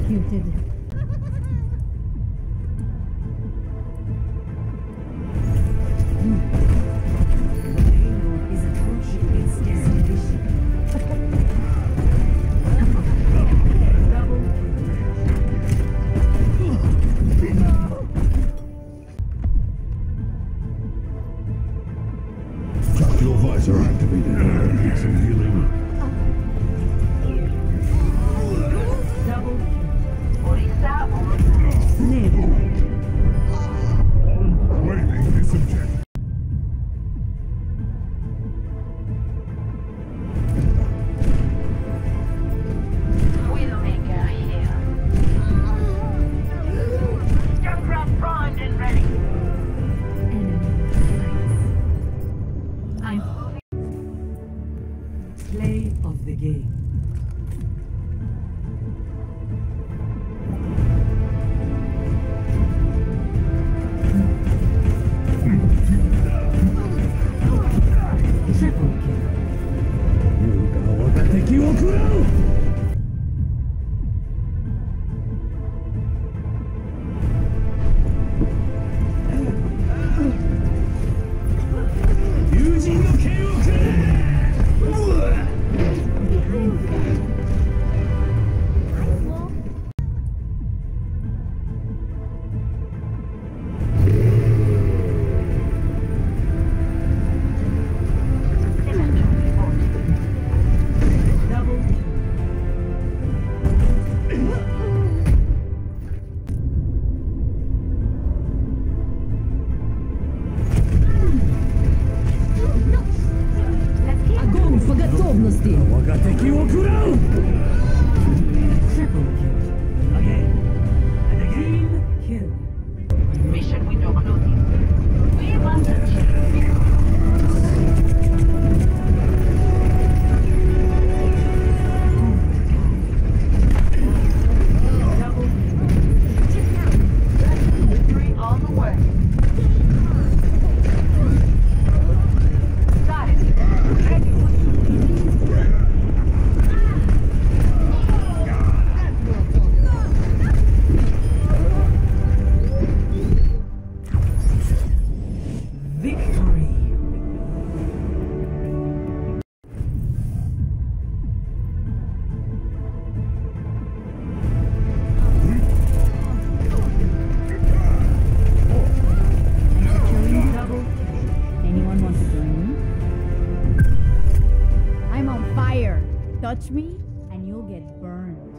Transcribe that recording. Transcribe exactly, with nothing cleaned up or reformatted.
executed. Is approaching its destination. Tactical visor activated. Need some healing. Double Waiting this objective. Widowmaker here. Junkrat primed and ready. I'm play of the game. Triple kill. Огонь по готовности! Triple kill. Again. And again. Kill. Mission window closing. We must achieve. Victory on the way. Got it. Ready. Victory. Securing double kill. Anyone want to join me? I'm on fire. Touch me and you'll get burned.